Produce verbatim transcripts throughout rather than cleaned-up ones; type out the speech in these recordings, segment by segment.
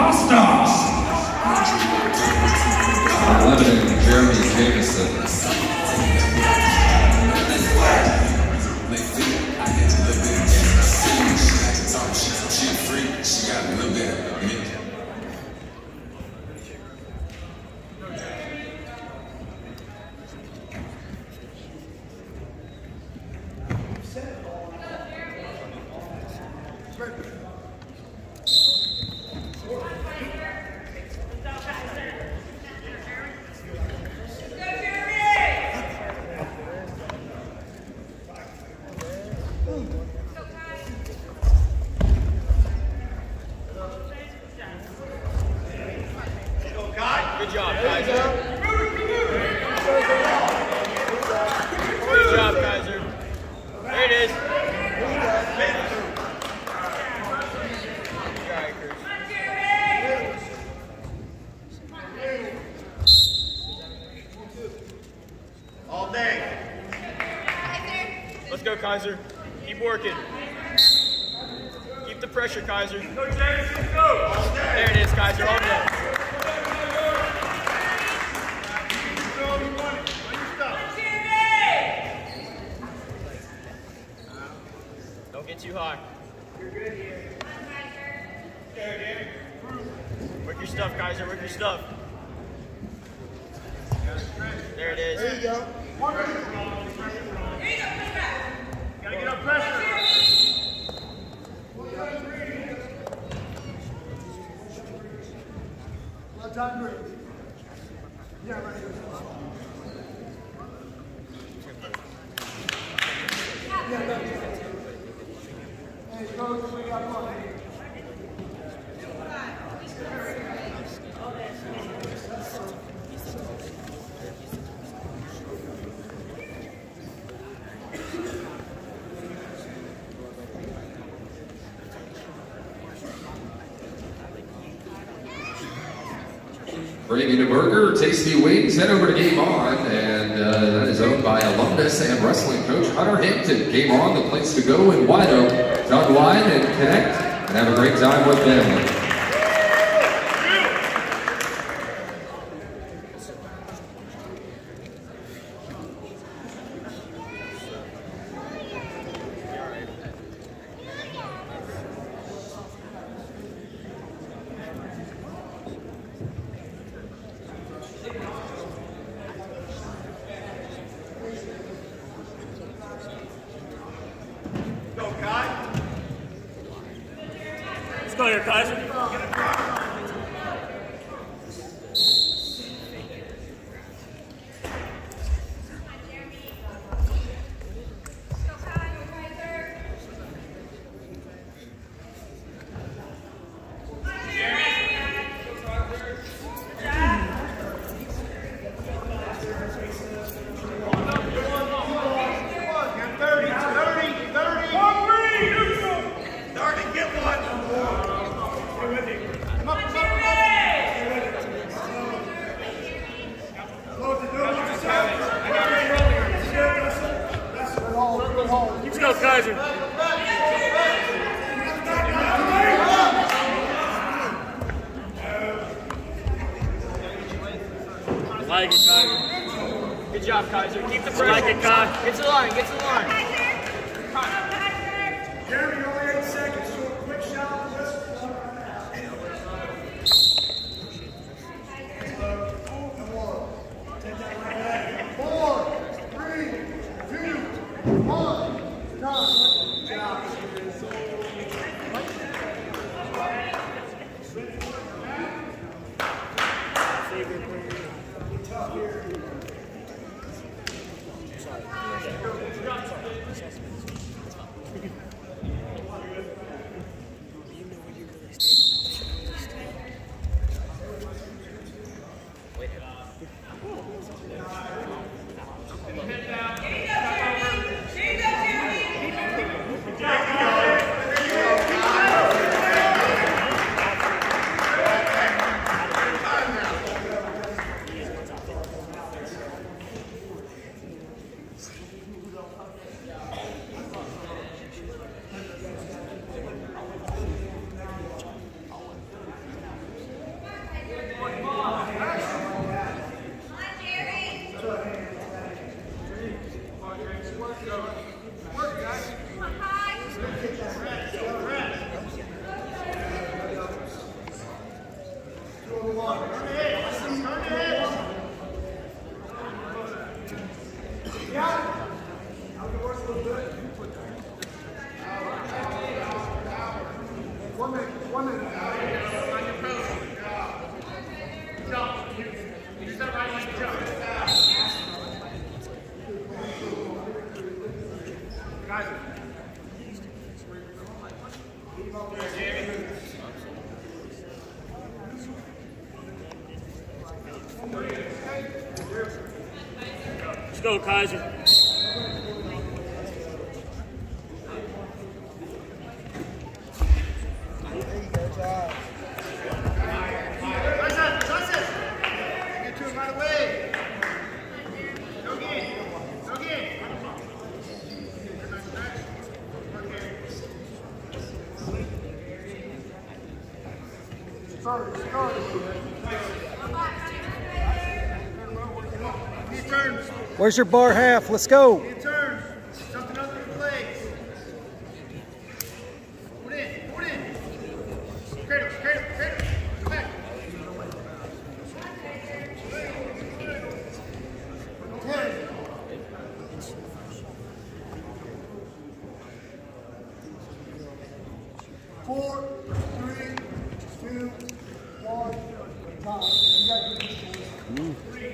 Lebanon, Jeremy Jameson. Good job, Kyser. Good job, Kyser. There it is. All day. Let's go, Kyser. Keep working. Keep the pressure, Kyser. There it is, Kyser. All day. Don't get too high. You're good here. Work your stuff, Kyser. Work your stuff. There it is. There you go. There you go. Gotta get up pressure. Well done, Rick. Yeah, right here. Yeah, right here. Hey, coach, we got one. Bringing a burger, tasty wings, head over to Game On, and uh, that is owned by alumnus and wrestling coach Hunter Hampton. Game On, the place to go in White Oak. To unwind and connect and have a great time with them. Let's go here, Kyser. Let's go, Kyser. Like it, Kyser. Good job, Kyser. Keep the pressure. Like it, Kyser. Get to the line. Get to the line. Jeremy, only eight seconds. So a quick shot. Four, three, two, one. Done. Good job. Tough here. One minute, one minute. Let's go, Kyser. Where's your bar half? Let's go. Turn. Something up in the legs. Put in. Put in. Cradle. Cradle. Cradle. Come back. Ten. Four, three, two, one, time. You got good mm.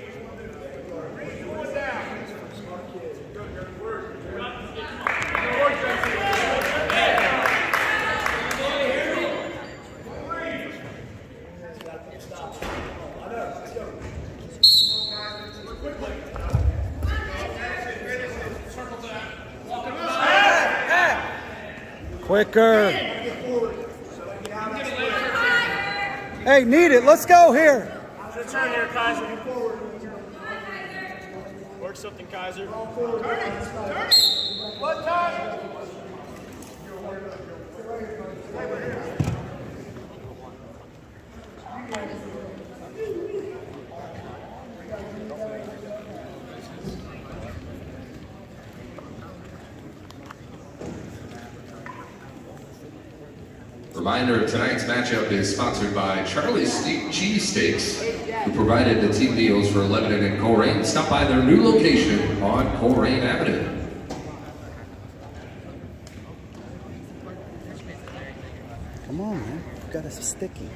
Quicker. Hey, need it. Let's go here. It's your turn here, Kyser. Work something, Kyser. Turn it. Turn it. One time. Reminder, tonight's matchup is sponsored by Charlie's Steak Cheesesteaks, who provided the team meals for Lebanon and Coleraine. Stop by their new location on Coleraine Avenue. Come on, man. You got us sticky.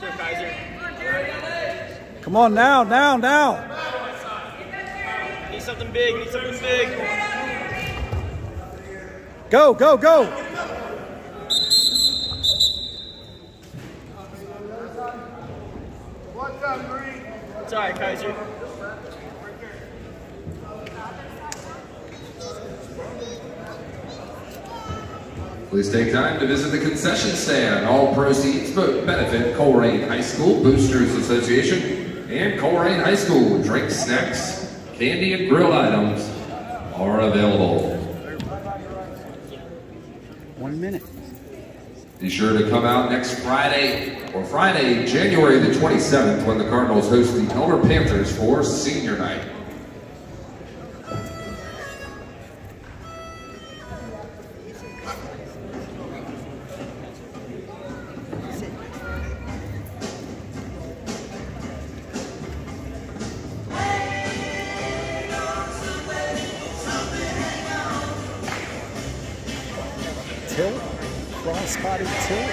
go, Kyser. Come on now, now, now. Need something big, need something big. Go, go, go. What's up, Green? It's all right, Kyser. Please take time to visit the concession stand. All proceeds benefit Coleraine High School Boosters Association and Coleraine High School. Drinks, snacks, candy, and grill items are available. One minute. Be sure to come out next Friday, or Friday, January the twenty-seventh, when the Cardinals host the Elder Panthers for Senior Night. Tilt? Cross-body tilt?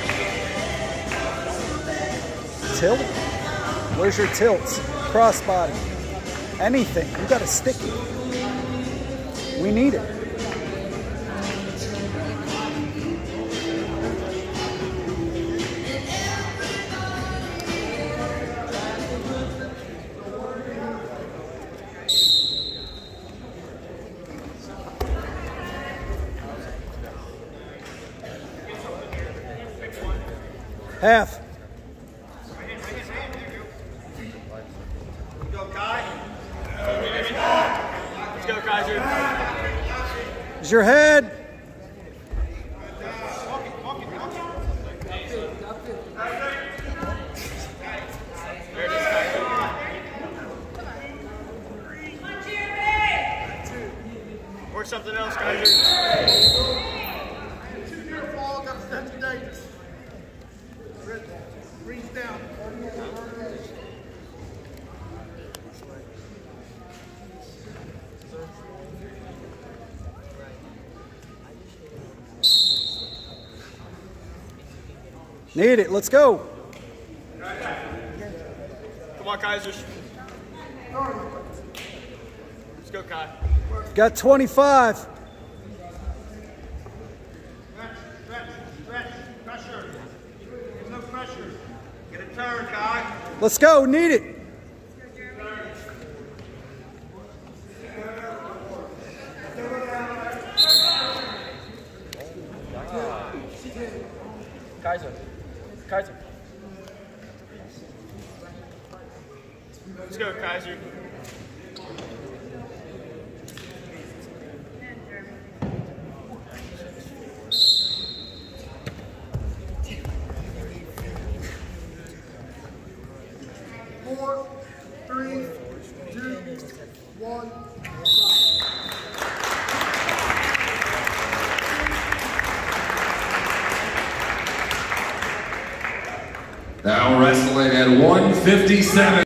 Tilt? Where's your tilts? Cross-body. Anything. You got a sticky. We need it. Half. Let's go, Kai. Let's go, Kyser. Is your head? There it is, Kyser. Work something else, Kyser. Reach down. Need it. Let's go. Come on, Kyser. Let's go, Kai. Got twenty-five. Stretch, stretch, stretch, pressure. There's no pressure. Get a turn, Kai. Let's go. Need it. Kyser. Kyser. Let's go, Kyser. Four, three, two, one. Now wrestling at one fifty-seven.